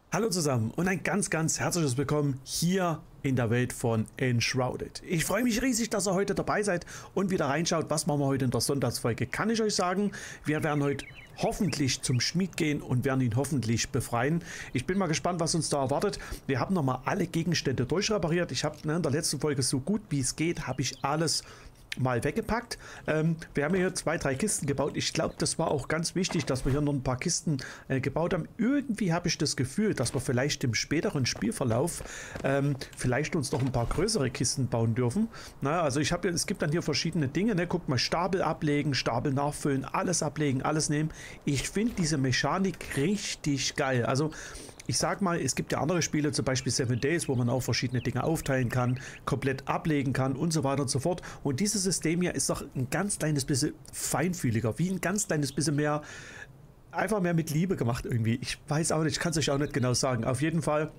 Hallo zusammen und ein ganz herzliches Willkommen hier in der Welt von Enshrouded. Ich freue mich riesig, dass ihr heute dabei seid und wieder reinschaut. Was machen wir heute in der Sonntagsfolge? Kann ich euch sagen, wir werden heute hoffentlich zum Schmied gehen und werden ihn hoffentlich befreien. Ich bin mal gespannt, was uns da erwartet. Wir haben nochmal alle Gegenstände durchrepariert. Ich habe in der letzten Folge so gut wie es geht, habe ich alles mal weggepackt. Wir haben hier 2, 3 Kisten gebaut. Ich glaube, das war auch ganz wichtig, dass wir hier noch ein paar Kisten gebaut haben. Irgendwie habe ich das Gefühl, dass wir vielleicht im späteren Spielverlauf vielleicht uns noch ein paar größere Kisten bauen dürfen. Na, also es gibt dann hier verschiedene Dinge. Ne? Guckt mal, Stapel ablegen, Stapel nachfüllen, alles ablegen, alles nehmen. Ich finde diese Mechanik richtig geil. Also ich sag mal, es gibt ja andere Spiele, zum Beispiel 7 Days, wo man auch verschiedene Dinge aufteilen kann, komplett ablegen kann und so weiter und so fort. Und dieses System hier ist doch ein ganz kleines bisschen feinfühliger, wie ein ganz kleines bisschen mehr, einfach mehr mit Liebe gemacht irgendwie. Ich weiß auch nicht, ich kann es euch auch nicht genau sagen. Auf jeden Fall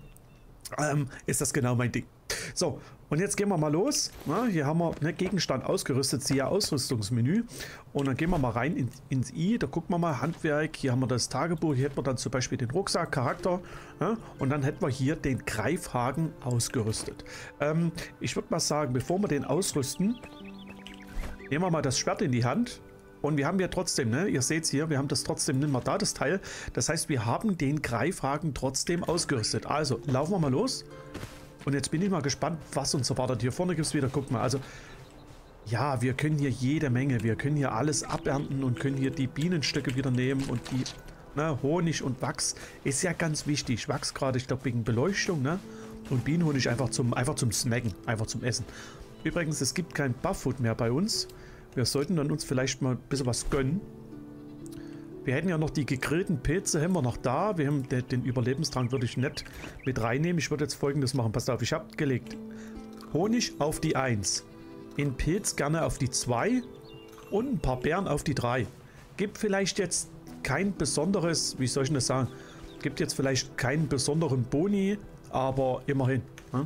ist das genau mein Ding. So, und jetzt gehen wir mal los. Na, hier haben wir Gegenstand ausgerüstet, siehe Ausrüstungsmenü. Und dann gehen wir mal rein ins I. Da gucken wir mal Handwerk. Hier haben wir das Tagebuch. Hier hätten wir dann zum Beispiel den Rucksack, Charakter. Ja, und dann hätten wir hier den Greifhaken ausgerüstet. Ich würde mal sagen, bevor wir den ausrüsten, nehmen wir mal das Schwert in die Hand. Und wir haben ja trotzdem, ne, ihr seht es hier, wir haben das trotzdem nicht mehr da, das Teil. Das heißt, wir haben den Greifhaken trotzdem ausgerüstet. Also, laufen wir mal los. Und jetzt bin ich mal gespannt, was uns erwartet. Hier vorne gibt es wieder, guck mal, also, ja, wir können hier jede Menge. Wir können hier alles abernten und können hier die Bienenstöcke wieder nehmen und die, ne, Honig und Wachs ist ja ganz wichtig. Wachs gerade, ich glaube, wegen Beleuchtung, ne? Und Bienenhonig einfach zum Snacken, einfach zum Essen. Übrigens, es gibt kein Buff-Food mehr bei uns. Wir sollten dann uns vielleicht mal ein bisschen was gönnen. Wir hätten ja noch die gegrillten Pilze, haben wir noch da. Wir haben den Überlebenstrank würde ich nicht mit reinnehmen. Ich würde jetzt Folgendes machen. Passt auf, ich habe gelegt Honig auf die 1. In Pilz gerne auf die 2. Und ein paar Beeren auf die 3. Gibt vielleicht jetzt kein besonderes, wie soll ich das sagen? Gibt jetzt vielleicht keinen besonderen Boni, aber immerhin. Ne?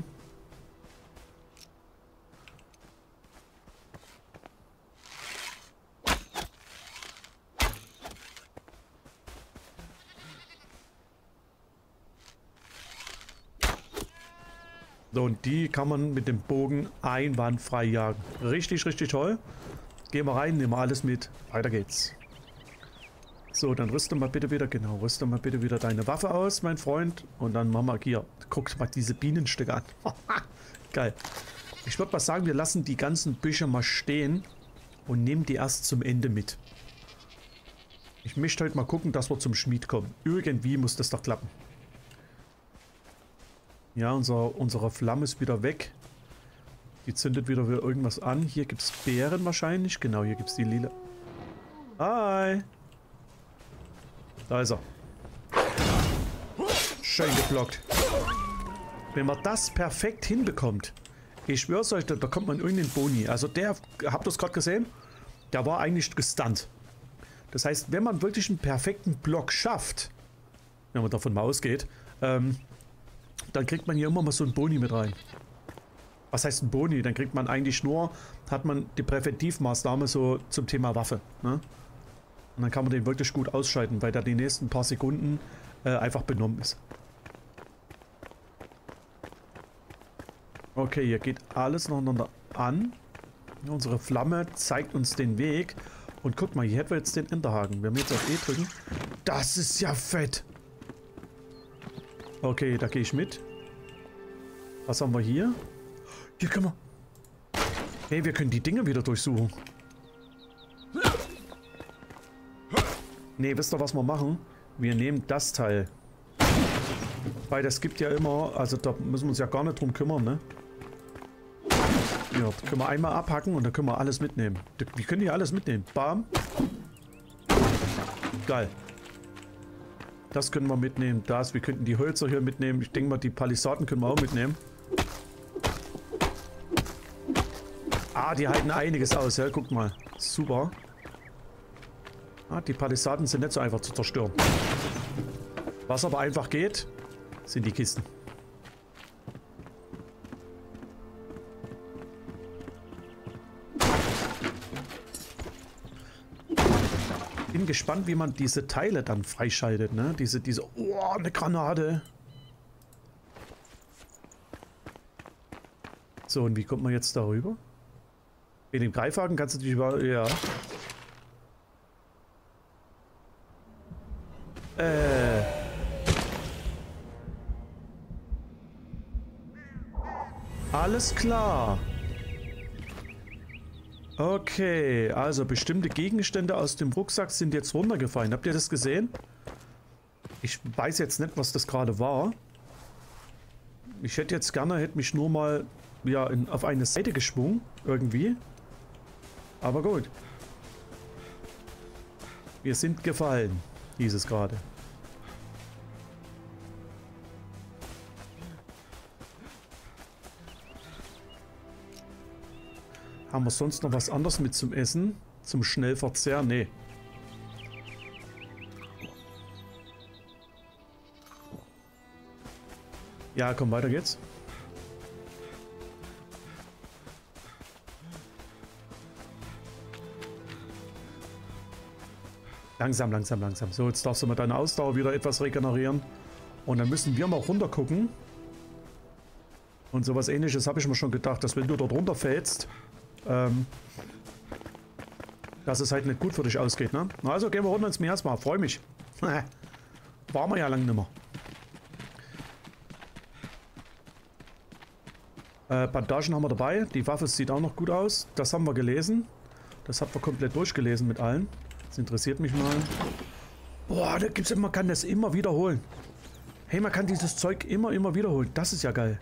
So, und die kann man mit dem Bogen einwandfrei jagen. Richtig toll. Gehen wir rein, nehmen wir alles mit. Weiter geht's. So, dann rüste mal bitte wieder, genau, rüste mal bitte wieder deine Waffe aus, mein Freund. Und dann machen wir hier, guckt mal diese Bienenstücke an. Geil. Ich würde mal sagen, wir lassen die ganzen Büsche mal stehen und nehmen die erst zum Ende mit. Ich möchte heute mal gucken, dass wir zum Schmied kommen. Irgendwie muss das doch klappen. Ja, unsere Flamme ist wieder weg. Die zündet wieder irgendwas an. Hier gibt es Beeren wahrscheinlich. Genau, hier gibt es die lila. Hi! Da ist er. Schön geblockt. Wenn man das perfekt hinbekommt, ich schwör's euch, da kommt man irgendeinen Boni. Also der, habt ihr es gerade gesehen? Der war eigentlich gestunt. Das heißt, wenn man wirklich einen perfekten Block schafft, wenn man davon mal ausgeht, dann kriegt man hier immer mal so einen Boni mit rein. Was heißt ein Boni? Dann kriegt man eigentlich nur, hat man die Präventivmaßnahme so zum Thema Waffe. Ne? Und dann kann man den wirklich gut ausschalten, weil der die nächsten paar Sekunden einfach benommen ist. Okay, hier geht alles nacheinander an. Unsere Flamme zeigt uns den Weg. Und guck mal, hier hätten wir jetzt den Enterhaken. Wenn wir jetzt auf E drücken. Das ist ja fett! Okay, da gehe ich mit. Was haben wir hier? Hier können wir... Hey, wir können die Dinge wieder durchsuchen. Ne, wisst ihr, was wir machen? Wir nehmen das Teil. Weil das gibt ja immer... Also da müssen wir uns ja gar nicht drum kümmern, ne? Ja, da können wir einmal abhacken und dann können wir alles mitnehmen. Wir können hier alles mitnehmen. Bam. Geil. Das können wir mitnehmen. Wir könnten die Hölzer hier mitnehmen. Ich denke mal, die Palisaden können wir auch mitnehmen. Ah, die halten einiges aus, ja. Guckt mal. Super. Ah, die Palisaden sind nicht so einfach zu zerstören. Was aber einfach geht, sind die Kisten. Bin gespannt, wie man diese Teile dann freischaltet, ne? Oh, eine Granate. So, und wie kommt man jetzt darüber? In dem Greifhaken kannst du dich über... Ja. Alles klar. Okay, also bestimmte Gegenstände aus dem Rucksack sind jetzt runtergefallen. Habt ihr das gesehen? Ich weiß jetzt nicht, was das gerade war. Ich hätte jetzt gerne, hätte mich nur mal ja, auf eine Seite geschwungen, irgendwie. Aber gut. Wir sind gefallen, hieß es gerade. Haben wir sonst noch was anderes mit zum Essen? Zum Schnellverzehr? Nee. Ja, komm, weiter geht's. Langsam, langsam, langsam. So, jetzt darfst du mit deiner Ausdauer wieder etwas regenerieren. Und dann müssen wir mal runter gucken. Und sowas Ähnliches habe ich mir schon gedacht, dass wenn du dort runterfällst, dass es halt nicht gut für dich ausgeht, ne? Also gehen wir runter ins Miasma. Freue mich. Waren wir ja lang nimmer. Bandagen haben wir dabei. Die Waffe sieht auch noch gut aus. Das haben wir gelesen. Das haben wir komplett durchgelesen mit allen. Das interessiert mich mal. Boah, da gibt's, man kann das immer wiederholen. Hey, man kann dieses Zeug immer wiederholen. Das ist ja geil.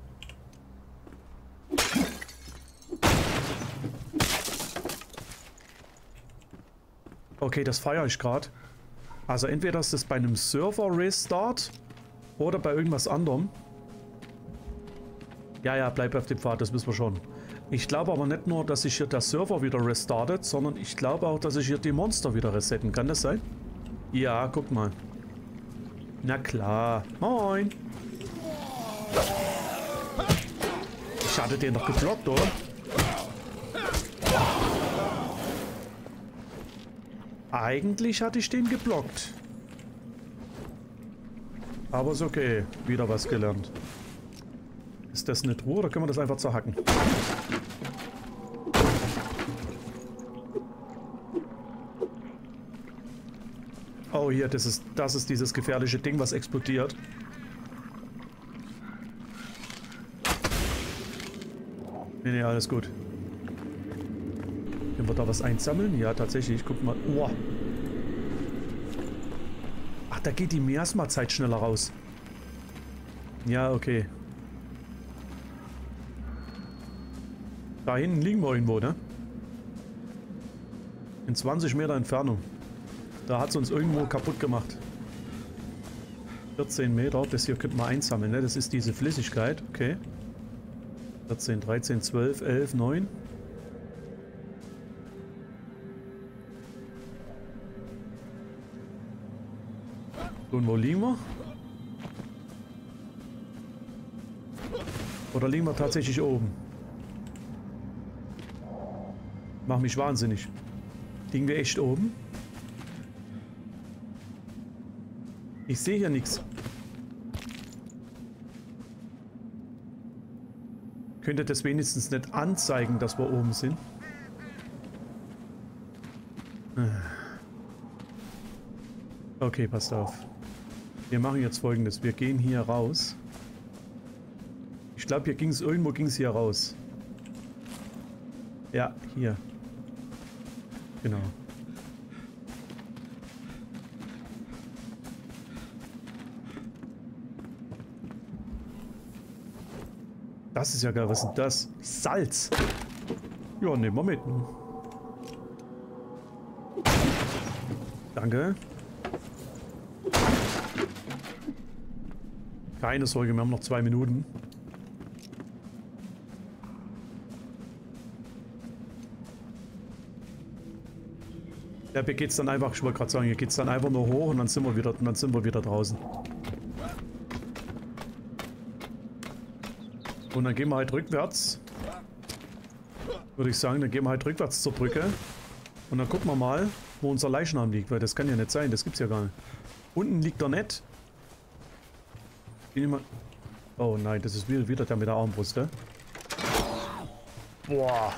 Okay, das feiere ich gerade. Also entweder ist das bei einem Server-Restart oder bei irgendwas anderem. Ja, ja, bleib auf dem Pfad, das wissen wir schon. Ich glaube aber nicht nur, dass sich hier der Server wieder restartet, sondern ich glaube auch, dass ich hier die Monster wieder resetten. Kann das sein? Ja, guck mal. Na klar. Moin. Ich hatte den doch geblockt, oder? Eigentlich hatte ich den geblockt. Aber ist okay. Wieder was gelernt. Ist das eine Truhe oder können wir das einfach zerhacken? Oh, hier, das ist dieses gefährliche Ding, was explodiert. Nee, alles gut. Können wir da was einsammeln? Ja, tatsächlich. Guck mal. Oh. Ach, da geht die Miasma-Zeit schneller raus. Ja, okay. Da hinten liegen wir irgendwo, ne? In 20 Meter Entfernung. Da hat es uns irgendwo kaputt gemacht. 14 Meter. Das hier könnte man einsammeln, ne? Das ist diese Flüssigkeit. Okay. 14, 13, 12, 11, 9. Und wo liegen wir? Oder liegen wir tatsächlich oben? Mach mich wahnsinnig. Liegen wir echt oben? Ich sehe hier nichts. Könnte das wenigstens nicht anzeigen, dass wir oben sind? Okay, passt auf. Wir machen jetzt Folgendes. Wir gehen hier raus. Ich glaube, hier ging es irgendwo hier raus. Ja, hier. Genau. Das ist ja geil. Was ist denn das? Salz. Ja, nehmen wir mit. Danke. Keine Sorge, wir haben noch 2 Minuten. Ja, hier geht's dann einfach, ich wollte gerade sagen, hier geht's dann einfach nur hoch und dann sind wir wieder draußen. Und dann gehen wir halt rückwärts. Würde ich sagen, dann gehen wir halt rückwärts zur Brücke. Und dann gucken wir mal, wo unser Leichnam liegt, weil das kann ja nicht sein, das gibt's ja gar nicht. Unten liegt er nicht. Oh nein, das ist wieder der mit der Armbrust, ne? Boah.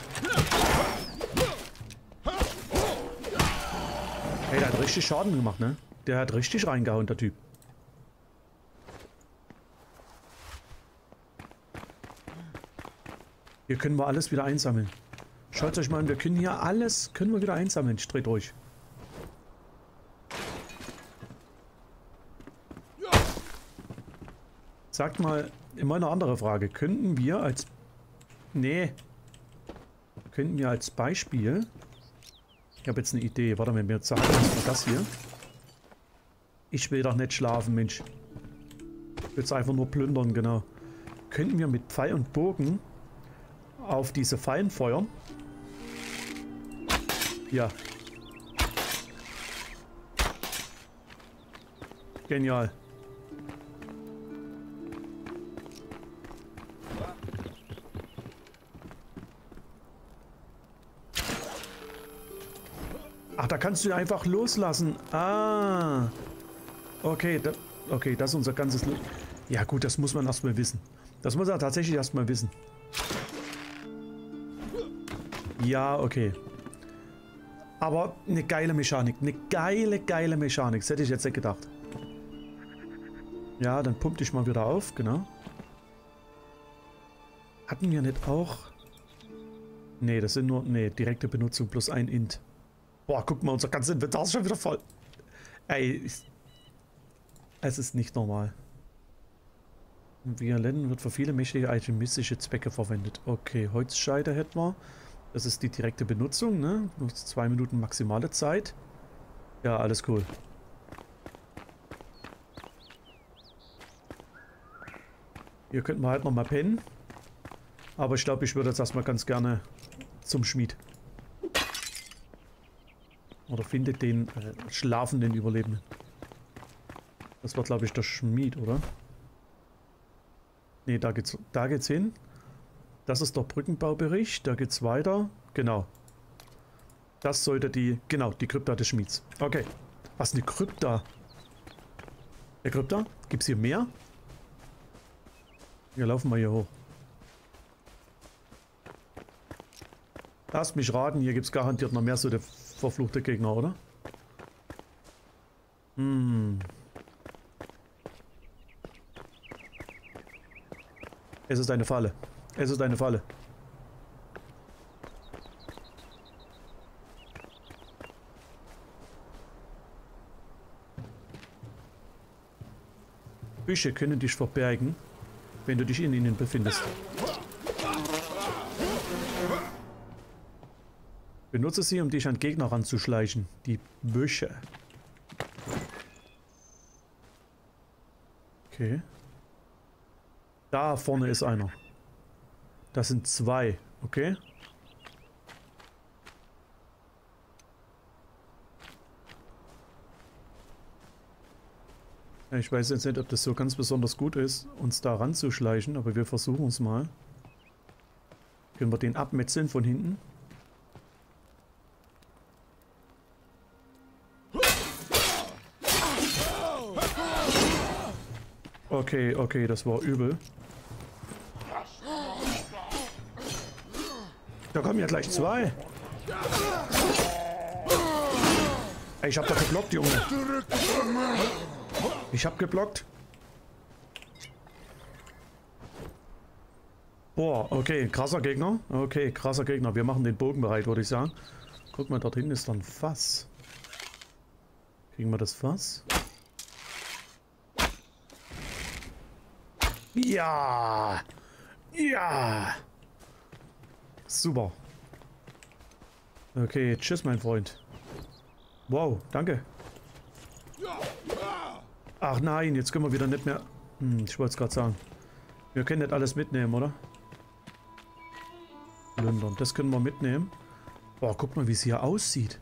Hey, der hat richtig Schaden gemacht, ne? Der hat richtig reingehauen, der Typ. Hier können wir alles wieder einsammeln. Schaut euch mal an, wir können hier alles, können wir wieder einsammeln. Dreht euch. Sagt mal, immer eine andere Frage. Könnten wir als... Nee. Könnten wir als Beispiel... Ich habe jetzt eine Idee. Warte mal, mir sagen wir das hier. Ich will doch nicht schlafen, Mensch. Ich will jetzt einfach nur plündern, genau. Könnten wir mit Pfeil und Bogen auf diese Fallen feuern? Ja. Genial. Ach, da kannst du einfach loslassen. Ah. Okay, okay, das ist unser ganzes... Ja gut, das muss man erstmal wissen. Das muss er tatsächlich erstmal wissen. Ja, okay. Aber eine geile Mechanik. Eine geile Mechanik. Das hätte ich jetzt nicht gedacht. Ja, dann pump dich mal wieder auf, genau. Hatten wir nicht auch... Nee, das sind nur... Nee, direkte Benutzung plus ein Int. Boah, guck mal, unser ganzes Inventar ist schon wieder voll. Ey, es ist nicht normal. Violin wird für viele mächtige alchemistische Zwecke verwendet. Okay, Holzscheide hätten wir. Das ist die direkte Benutzung, ne? Nur 2 Minuten maximale Zeit. Ja, alles cool. Hier könnten wir halt nochmal pennen. Aber ich glaube, ich würde jetzt erstmal ganz gerne zum Schmied. Oder findet den schlafenden Überlebenden. Das war, glaube ich, der Schmied, oder? Ne, da geht's hin. Das ist der Brückenbaubericht. Da geht's weiter. Genau. Das sollte die... Genau, die Krypta des Schmieds. Okay. Was, eine Krypta? Der Krypta? Gibt's hier mehr? Wir laufen mal hier hoch. Lasst mich raten, hier gibt es garantiert noch mehr so der verfluchte Gegner, oder? Es ist eine Falle. Es ist eine Falle. Büsche können dich verbergen, wenn du dich in ihnen befindest. Benutze sie, um dich an Gegner ranzuschleichen. Die Büsche. Okay. Da vorne ist einer. Das sind 2. Okay. Ja, ich weiß jetzt nicht, ob das so ganz besonders gut ist, uns da ranzuschleichen, aber wir versuchen es mal. Können wir den abmetzeln von hinten? Okay, okay, das war übel. Da kommen ja gleich 2. Ey, ich hab da geblockt, Junge. Ich hab geblockt. Boah, okay, krasser Gegner. Okay, krasser Gegner. Wir machen den Bogen bereit, würde ich sagen. Guck mal, dort hinten ist dann Fass. Kriegen wir das Fass? Ja! Ja! Super. Okay, tschüss, mein Freund. Wow, danke. Ach nein, jetzt können wir wieder nicht mehr... ich wollte es gerade sagen. Wir können nicht alles mitnehmen, oder? Plündern, das können wir mitnehmen. Boah, guck mal, wie es hier aussieht.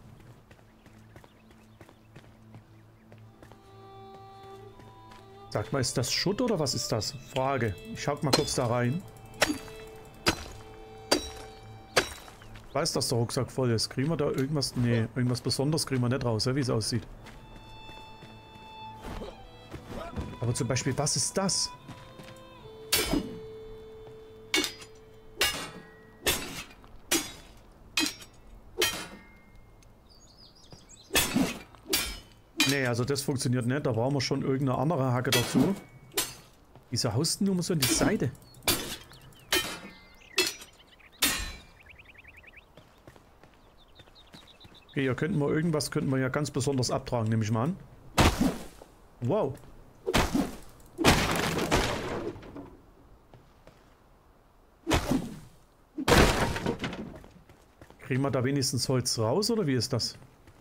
Sag mal, ist das Schutt oder was ist das? Frage. Ich schau mal kurz da rein. Ich weiß, dass der Rucksack voll ist. Kriegen wir da irgendwas? Nee, irgendwas Besonderes kriegen wir nicht raus, ja, wie es aussieht. Aber zum Beispiel, was ist das? Nee, also das funktioniert nicht. Da brauchen wir schon irgendeine andere Hacke dazu. Wieso haust du nur so an die Seite? Okay, hier könnten wir irgendwas ja ganz besonders abtragen, nehme ich mal an. Wow. Kriegen wir da wenigstens Holz raus, oder wie ist das?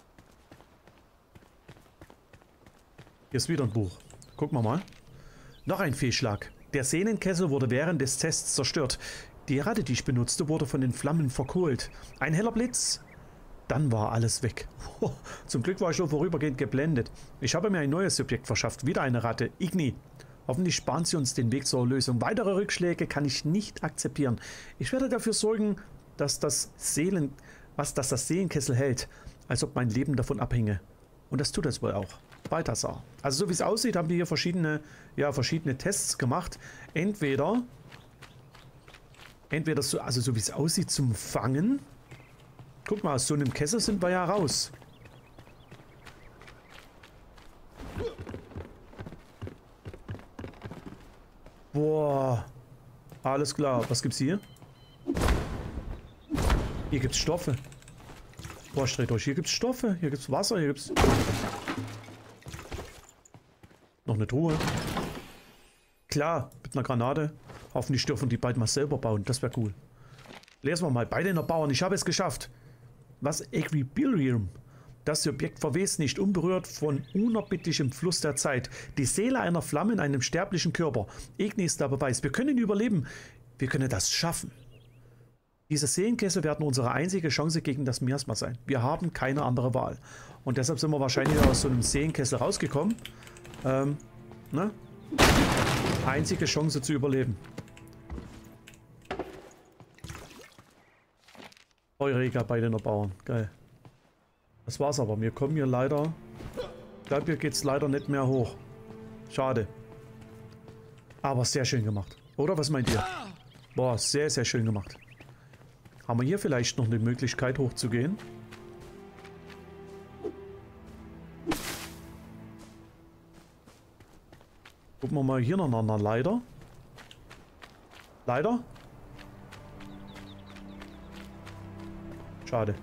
Hier ist wieder ein Buch. Gucken wir mal. Noch ein Fehlschlag. Der Sehnenkessel wurde während des Tests zerstört. Die Ratte, die ich benutzte, wurde von den Flammen verkohlt. Ein heller Blitz. Dann war alles weg. Zum Glück war ich nur vorübergehend geblendet. Ich habe mir ein neues Objekt verschafft. Wieder eine Ratte. Igni. Hoffentlich sparen sie uns den Weg zur Lösung. Weitere Rückschläge kann ich nicht akzeptieren. Ich werde dafür sorgen, dass das Seelenkessel hält, als ob mein Leben davon abhinge. Und das tut es wohl auch. Balthasar. Also so wie es aussieht, haben die hier verschiedene Tests gemacht. Entweder so, also so wie es aussieht, zum Fangen. Guck mal, aus so einem Kessel sind wir ja raus. Boah. Alles klar. Was gibt's hier? Hier gibt's Stoffe. Boah, dreht euch. Hier gibt's Stoffe. Hier gibt's Wasser. Hier gibt's... Noch eine Truhe. Klar, mit einer Granate. Hoffentlich dürfen die bald mal selber bauen. Das wäre cool. Lesen wir mal. Beide Bauern. Ich habe es geschafft. Was Equilibrium? Das Objekt verwest nicht, unberührt von unerbittlichem Fluss der Zeit. Die Seele einer Flamme in einem sterblichen Körper. Igni ist der Beweis. Wir können überleben. Wir können das schaffen. Diese Seelenkessel werden unsere einzige Chance gegen das Miasma sein. Wir haben keine andere Wahl. Und deshalb sind wir wahrscheinlich aus so einem Seelenkessel rausgekommen. Ne? Einzige Chance zu überleben. Eureka bei den Bauern. Geil. Das war's aber. Wir kommen hier leider... Ich glaube, hier geht's leider nicht mehr hoch. Schade. Aber sehr schön gemacht. Oder was meint ihr? Boah, sehr, sehr schön gemacht. Haben wir hier vielleicht noch eine Möglichkeit hochzugehen? Gucken wir mal hier noch eine Leiter. Leiter? Schade.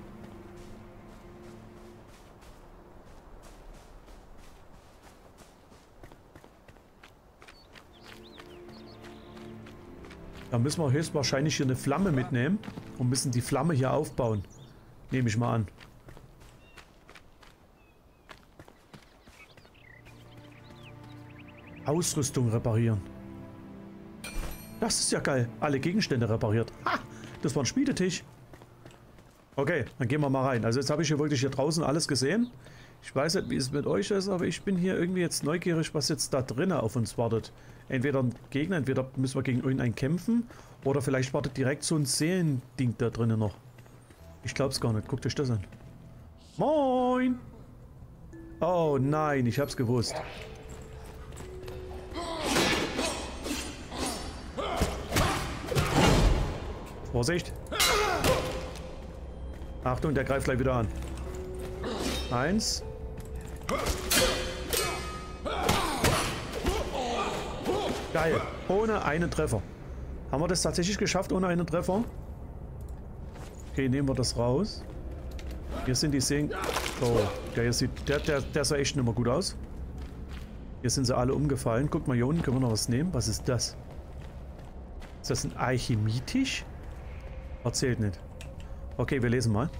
Da müssen wir höchstwahrscheinlich hier eine Flamme mitnehmen und müssen die Flamme hier aufbauen. Nehme ich mal an. Ausrüstung reparieren. Das ist ja geil. Alle Gegenstände repariert. Ha! Das war ein Spieletisch. Okay, dann gehen wir mal rein. Also jetzt habe ich hier wirklich hier draußen alles gesehen. Ich weiß nicht, wie es mit euch ist, aber ich bin hier irgendwie jetzt neugierig, was jetzt da drinnen auf uns wartet. Entweder ein Gegner, entweder müssen wir gegen irgendeinen kämpfen oder vielleicht wartet direkt so ein Seelending da drinnen noch. Ich glaube es gar nicht. Guckt euch das an. Moin! Oh nein, ich hab's gewusst. Vorsicht! Achtung, der greift gleich wieder an. 1. Geil. Ohne einen Treffer. Haben wir das tatsächlich geschafft ohne einen Treffer? Okay, nehmen wir das raus. Hier sind die Seen... Oh, der hier sieht... Der sah echt nicht mehr gut aus. Hier sind sie alle umgefallen. Guck mal, hier unten können wir noch was nehmen. Was ist das? Ist das ein Alchemietisch? Erzählt nicht. Okay, wir lesen mal.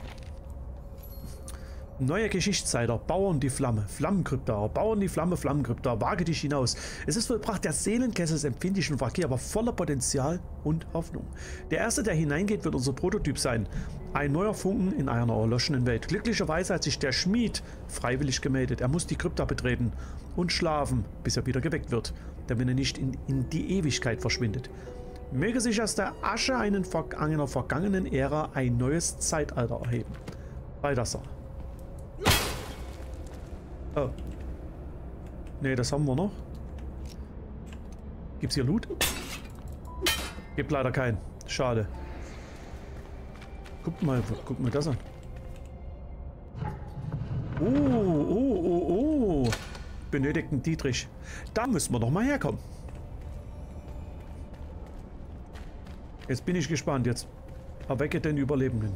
Neue Geschichtsseiter, Bauern die Flamme, Flammenkrypta, Bauern die Flamme, Flammenkrypta, wage dich hinaus. Es ist vollbracht, der Seelenkessel ist empfindlich und fragil, aber voller Potenzial und Hoffnung. Der erste, der hineingeht, wird unser Prototyp sein. Ein neuer Funken in einer erloschenen Welt. Glücklicherweise hat sich der Schmied freiwillig gemeldet. Er muss die Krypta betreten und schlafen, bis er wieder geweckt wird, damit er nicht in die Ewigkeit verschwindet. Möge sich aus der Asche einer vergangenen Ära ein neues Zeitalter erheben. Balthasar. Oh. Ne, das haben wir noch. Gibt's hier Loot? Gibt leider keinen. Schade. Guck mal das an. Oh. benötigten Dietrich. Da müssen wir noch mal herkommen. Jetzt bin ich gespannt. Jetzt erwecke den Überlebenden.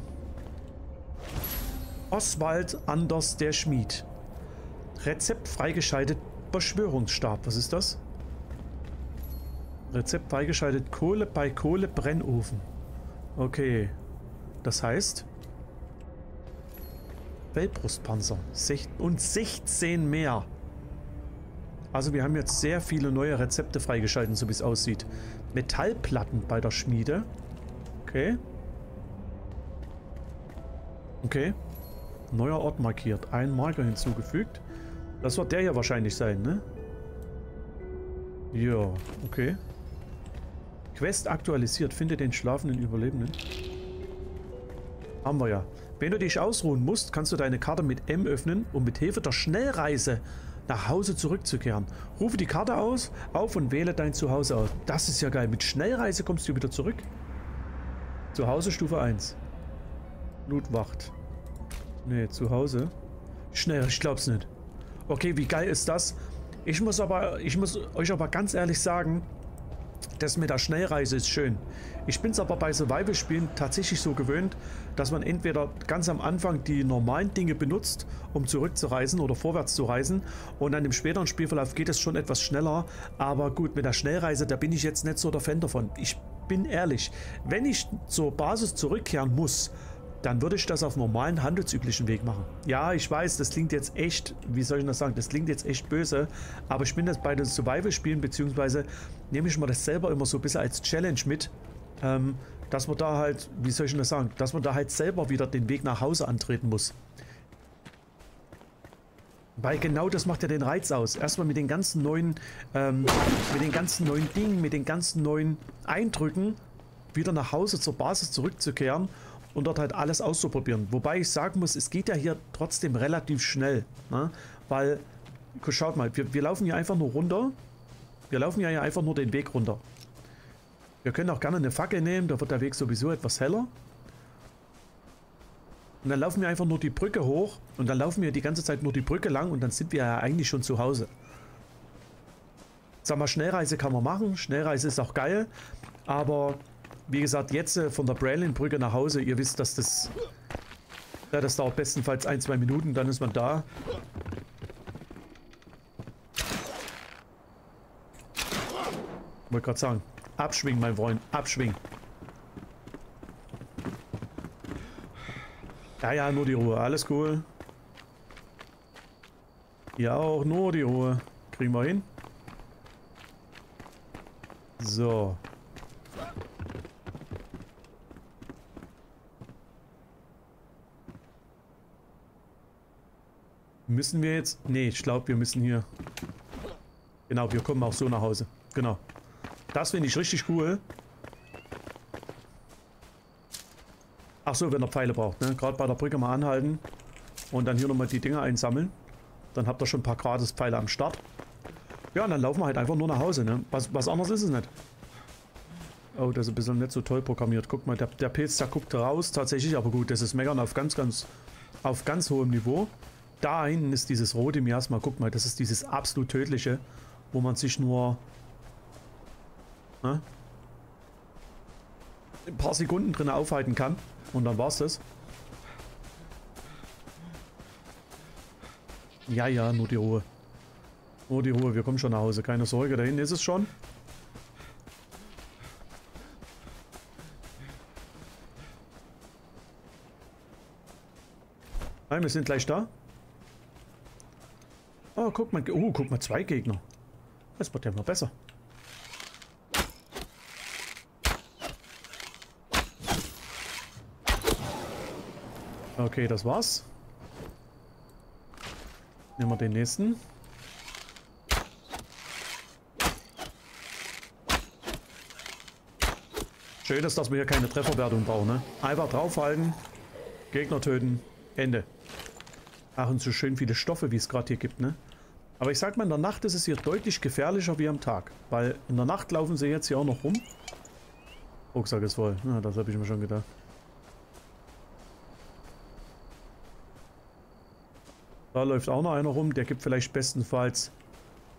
Oswald Anders, der Schmied. Rezept freigeschaltet, Beschwörungsstab. Was ist das? Rezept freigeschaltet, Kohle bei Kohlebrennofen. Okay. Das heißt... Wellbrustpanzer. Und 16 mehr. Also wir haben jetzt sehr viele neue Rezepte freigeschaltet, so wie es aussieht. Metallplatten bei der Schmiede. Okay. Okay. Neuer Ort markiert. Ein Marker hinzugefügt. Das wird der hier wahrscheinlich sein, ne? Ja, okay. Quest aktualisiert. Finde den schlafenden Überlebenden. Haben wir ja. Wenn du dich ausruhen musst, kannst du deine Karte mit M öffnen, um mit Hilfe der Schnellreise nach Hause zurückzukehren. Rufe die Karte auf und wähle dein Zuhause aus. Das ist ja geil. Mit Schnellreise kommst du wieder zurück. Zuhause Stufe 1. Blutwacht. Nee, zu Hause. Schnell, ich glaub's nicht. Okay, wie geil ist das? Ich muss euch aber ganz ehrlich sagen, das mit der Schnellreise ist schön. Ich bin es aber bei Survival-Spielen tatsächlich so gewöhnt, dass man entweder ganz am Anfang die normalen Dinge benutzt, um zurückzureisen oder vorwärts zu reisen, und dann im späteren Spielverlauf geht es schon etwas schneller. Aber gut, mit der Schnellreise, da bin ich jetzt nicht so der Fan davon. Ich bin ehrlich, wenn ich zur Basis zurückkehren muss, dann würde ich das auf normalen, handelsüblichen Weg machen. Ja, ich weiß, das klingt jetzt echt, wie soll ich das sagen, das klingt jetzt echt böse, aber ich bin das bei den Survival-Spielen, beziehungsweise nehme ich mir das selber immer so ein bisschen als Challenge mit, dass man da halt, wie soll ich das sagen, dass man da halt selber wieder den Weg nach Hause antreten muss. Weil genau das macht ja den Reiz aus. Erstmal mit den ganzen neuen, Dingen, mit den ganzen neuen Eindrücken wieder nach Hause zur Basis zurückzukehren und dort halt alles auszuprobieren. Wobei ich sagen muss, es geht ja hier trotzdem relativ schnell. Ne? Weil, schaut mal, wir laufen hier einfach nur runter. Wir laufen ja hier einfach nur den Weg runter. Wir können auch gerne eine Fackel nehmen, da wird der Weg sowieso etwas heller. Und dann laufen wir einfach nur die Brücke hoch und dann laufen wir die ganze Zeit nur die Brücke lang und dann sind wir ja eigentlich schon zu Hause. Sag mal, Schnellreise kann man machen, Schnellreise ist auch geil, aber wie gesagt, jetzt von der Bralin-Brücke nach Hause, ihr wisst, dass das dauert bestenfalls 1-2 Minuten, dann ist man da. Wollte gerade sagen, abschwingen, mein Freund, abschwingen. Ja, ja, nur die Ruhe, alles cool. Hier auch, nur die Ruhe. Kriegen wir hin. So. Müssen wir jetzt... Nee, ich glaube, wir müssen hier... Genau, wir kommen auch so nach Hause. Genau. Das finde ich richtig cool. Ach so, wenn ihr Pfeile braucht, ne? Gerade bei der Brücke mal anhalten. Und dann hier nochmal die Dinger einsammeln. Dann habt ihr schon ein paar gratis Pfeile am Start. Ja, und dann laufen wir halt einfach nur nach Hause, ne? Was anderes ist es nicht. Oh, das ist ein bisschen nicht so toll programmiert. Guck mal, der Pilz, der guckt raus tatsächlich. Aber gut, das ist Meckern auf ganz hohem Niveau. Da hinten ist dieses rote Miasma. Guck mal, das ist dieses absolut tödliche, wo man sich nur ein paar Sekunden drin aufhalten kann. Und dann war's das. Ja, ja, nur die Ruhe. Nur die Ruhe, wir kommen schon nach Hause. Keine Sorge, da hinten ist es schon. Nein, wir sind gleich da. Oh, guck mal, 2 Gegner. Das wird ja immer besser. Okay, das war's. Nehmen wir den nächsten. Schön ist, dass wir hier keine Trefferwertung brauchen, ne? Einfach draufhalten, Gegner töten, Ende. Ach, und so schön viele Stoffe, wie es gerade hier gibt, ne? Aber ich sag mal, in der Nacht ist es hier deutlich gefährlicher wie am Tag. Weil in der Nacht laufen sie jetzt hier auch noch rum. Rucksack ist voll. Ja, das habe ich mir schon gedacht. Da läuft auch noch einer rum. Der gibt vielleicht bestenfalls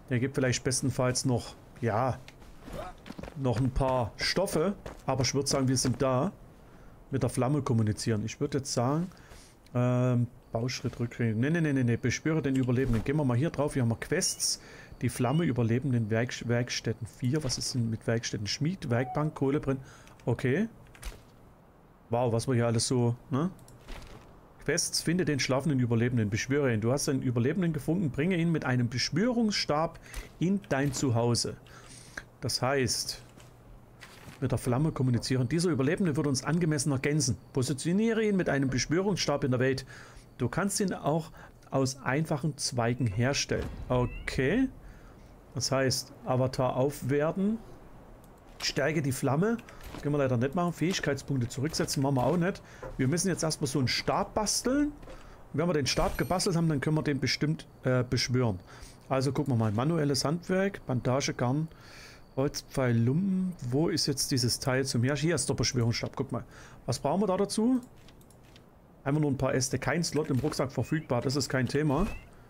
Der gibt vielleicht bestenfalls noch, ja, noch ein paar Stoffe. Aber ich würde sagen, wir sind da. Mit der Flamme kommunizieren. Ich würde jetzt sagen, Bauschritt rückgängig. Nee. Beschwöre den Überlebenden. Gehen wir mal hier drauf. Hier haben wir Quests. Die Flamme Überlebenden Werkstätten 4. Was ist denn mit Werkstätten? Schmied, Werkbank, Kohlebrenn. Okay. Wow, was wir hier alles so, ne? Quests, finde den schlafenden Überlebenden, beschwöre ihn. Du hast einen Überlebenden gefunden, bringe ihn mit einem Beschwörungsstab in dein Zuhause. Das heißt, mit der Flamme kommunizieren. Dieser Überlebende wird uns angemessen ergänzen. Positioniere ihn mit einem Beschwörungsstab in der Welt. Du kannst ihn auch aus einfachen Zweigen herstellen. Okay. Das heißt, Avatar aufwerten. Stärke die Flamme. Das können wir leider nicht machen. Fähigkeitspunkte zurücksetzen machen wir auch nicht. Wir müssen jetzt erstmal so einen Stab basteln. Und wenn wir den Stab gebastelt haben, dann können wir den bestimmt beschwören. Also gucken wir mal. Manuelles Handwerk, Bandage, Garn, Holzpfeil, Lumpen. Wo ist jetzt dieses Teil zum Herstellen? Hier ist der Beschwörungsstab. Guck mal. Was brauchen wir da dazu? Einfach nur ein paar Äste. Kein Slot im Rucksack verfügbar. Das ist kein Thema.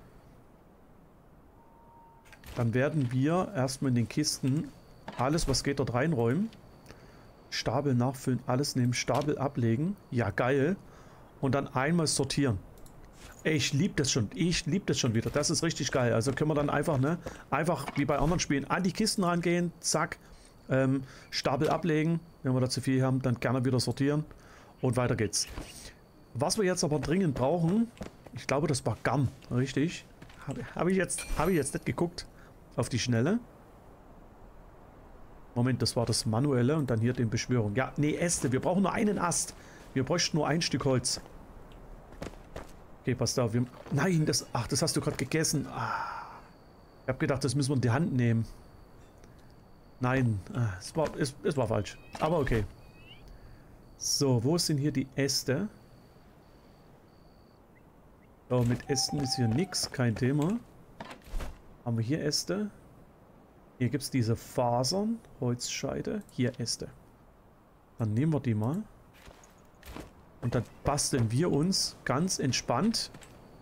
Dann werden wir erstmal in den Kisten alles, was geht, dort reinräumen. Stapel nachfüllen, alles nehmen, Stapel ablegen. Ja, geil. Und dann einmal sortieren. Ich liebe das schon. Ich liebe das schon wieder. Das ist richtig geil. Also können wir dann einfach, ne, einfach wie bei anderen Spielen an die Kisten rangehen. Zack. Stapel ablegen. Wenn wir da zu viel haben, dann gerne wieder sortieren. Und weiter geht's. Was wir jetzt aber dringend brauchen, ich glaube, das war Garn. Richtig. Habe ich jetzt nicht geguckt. Auf die Schnelle. Moment, das war das Manuelle und dann hier den Beschwörung. Ja, nee, Äste. Wir brauchen nur einen Ast. Wir bräuchten nur ein Stück Holz. Okay, passt auf. Nein, das hast du gerade gegessen. Ich habe gedacht, das müssen wir in die Hand nehmen. Nein, es war falsch. Aber okay. So, wo sind hier die Äste? So, mit Ästen ist hier nichts. Kein Thema. Haben wir hier Äste? Hier gibt es diese Fasern, Holzscheide, hier Äste. Dann nehmen wir die mal. Und dann basteln wir uns ganz entspannt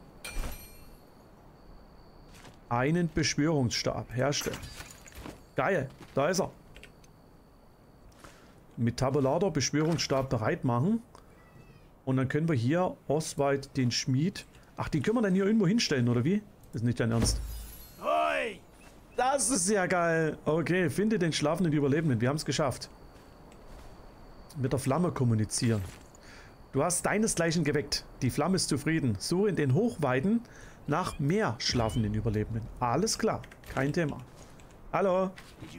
einen Beschwörungsstab herstellen. Geil, da ist er. Mit Tabulator Beschwörungsstab bereit machen. Und dann können wir hier Oswald den Schmied... Ach, den können wir dann hier irgendwo hinstellen, oder wie? Das ist nicht dein Ernst. Das ist ja geil. Okay, finde den schlafenden Überlebenden. Wir haben es geschafft. Mit der Flamme kommunizieren. Du hast deinesgleichen geweckt. Die Flamme ist zufrieden. Suche in den Hochweiden nach mehr schlafenden Überlebenden. Alles klar. Kein Thema. Hallo.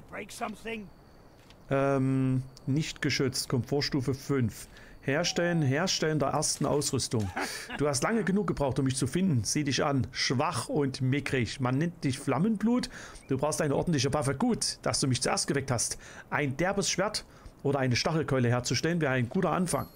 Nicht geschützt. Komfortstufe 5. Herstellen der ersten Ausrüstung. Du hast lange genug gebraucht, um mich zu finden. Sieh dich an. Schwach und mickrig. Man nennt dich Flammenblut. Du brauchst eine ordentliche Waffe. Gut, dass du mich zuerst geweckt hast. Ein derbes Schwert oder eine Stachelkeule herzustellen wäre ein guter Anfang.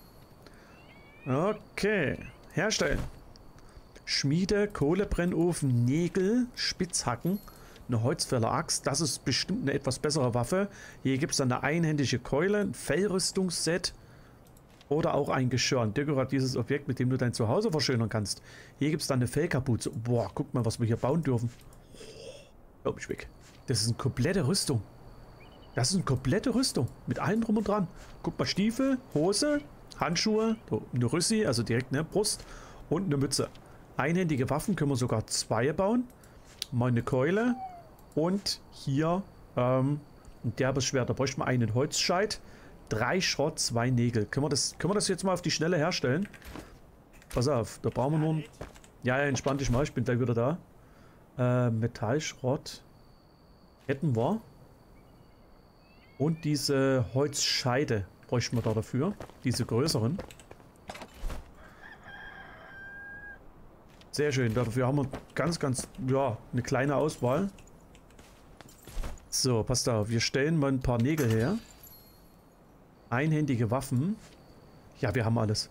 Okay. Herstellen. Schmiede, Kohlebrennofen, Nägel, Spitzhacken, eine Holzfäller-Axt. Das ist bestimmt eine etwas bessere Waffe. Hier gibt es dann eine einhändige Keule, ein Fellrüstungsset. Oder auch ein Geschirr, ein dekoratives Objekt, mit dem du dein Zuhause verschönern kannst. Hier gibt es dann eine Fellkapuze. Boah, guck mal, was wir hier bauen dürfen. Glaub ich weg. Das ist eine komplette Rüstung. Das ist eine komplette Rüstung. Mit allem drum und dran. Guck mal, Stiefel, Hose, Handschuhe, eine Rüssi, also direkt eine Brust und eine Mütze. Einhändige Waffen können wir sogar 2 bauen. Mal eine Keule. Und hier ein derbes Schwert. Da bräuchten wir einen Holzscheit. 3 Schrott, 2 Nägel. Können wir das jetzt mal auf die Schnelle herstellen? Pass auf, da brauchen wir nur ein... Ja, entspann dich mal, ich bin gleich wieder da. Metallschrott. Hätten wir. Und diese Holzscheide bräuchten wir da dafür. Diese größeren. Sehr schön, dafür haben wir ganz, ja, eine kleine Auswahl. So, passt auf, wir stellen mal ein paar Nägel her. Einhändige Waffen. Ja, wir haben alles.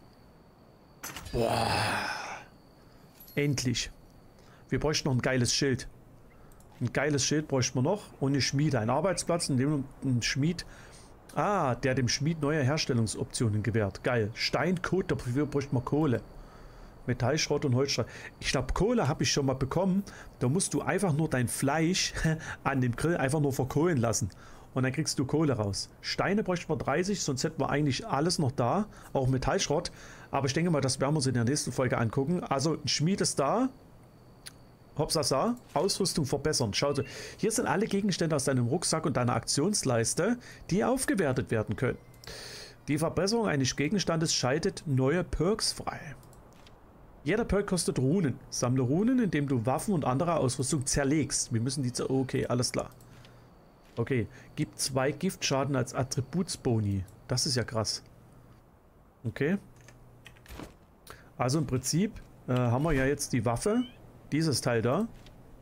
Boah. Endlich. Wir bräuchten noch ein geiles Schild. Ein geiles Schild bräuchten wir noch. Und eine Schmiede. Ein Arbeitsplatz, in dem ein Schmied... der dem Schmied neue Herstellungsoptionen gewährt. Geil. Steinkot, dafür bräuchten wir Kohle. Metallschrott und Holzschrott. Ich glaube, Kohle habe ich schon mal bekommen. Da musst du einfach nur dein Fleisch an dem Grill einfach nur verkohlen lassen. Und dann kriegst du Kohle raus. Steine bräuchten wir 30, sonst hätten wir eigentlich alles noch da. Auch Metallschrott. Aber ich denke mal, das werden wir uns in der nächsten Folge angucken. Also, ein Schmied ist da. Hopsasa, Ausrüstung verbessern. Schau, hier sind alle Gegenstände aus deinem Rucksack und deiner Aktionsleiste, die aufgewertet werden können. Die Verbesserung eines Gegenstandes schaltet neue Perks frei. Jeder Perk kostet Runen. Sammle Runen, indem du Waffen und andere Ausrüstung zerlegst. Wir müssen die... Okay, alles klar. Okay, gibt 2 Giftschaden als Attributsboni. Das ist ja krass. Okay. Also im Prinzip haben wir ja jetzt die Waffe. Dieses Teil da.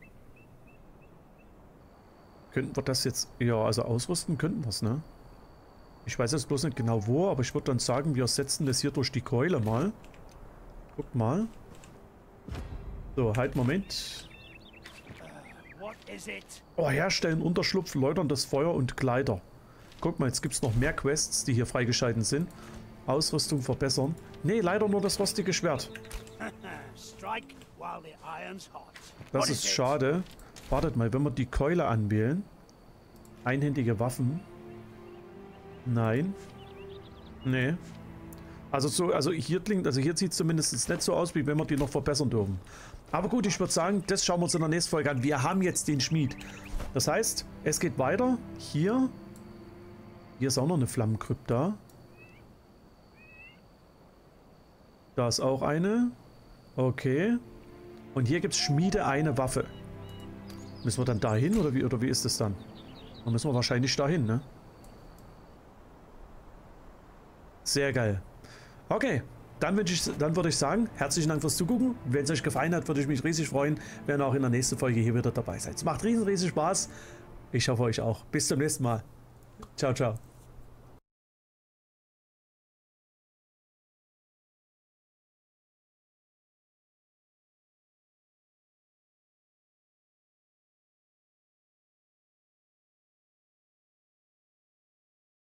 Könnten wir das jetzt... Ja, also ausrüsten könnten wir es, ne? Ich weiß jetzt bloß nicht genau wo, aber ich würde dann sagen, wir setzen das hier durch die Keule mal. Guck mal. So, halt, Moment. Oh, herstellen, Unterschlupf, läuterndes Feuer und Kleider. Guck mal, jetzt gibt es noch mehr Quests, die hier freigeschalten sind. Ausrüstung verbessern. Nee, leider nur das rostige Schwert. Das ist schade. Wartet mal, wenn wir die Keule anwählen. Einhändige Waffen. Nein. Nee. Also hier klingt, also hier sieht es zumindest nicht so aus, wie wenn wir die noch verbessern dürfen. Aber gut, ich würde sagen, das schauen wir uns in der nächsten Folge an. Wir haben jetzt den Schmied. Das heißt, es geht weiter. Hier. Hier ist auch noch eine Flammenkrypta. Da ist auch eine. Okay. Und hier gibt es Schmiede eine Waffe. Müssen wir dann dahin oder wie ist das dann? Dann müssen wir wahrscheinlich dahin, ne? Sehr geil. Okay, dann würde ich sagen, herzlichen Dank fürs Zugucken. Wenn es euch gefallen hat, würde ich mich riesig freuen, wenn ihr auch in der nächsten Folge hier wieder dabei seid. Es macht riesig Spaß. Ich hoffe euch auch. Bis zum nächsten Mal. Ciao, ciao.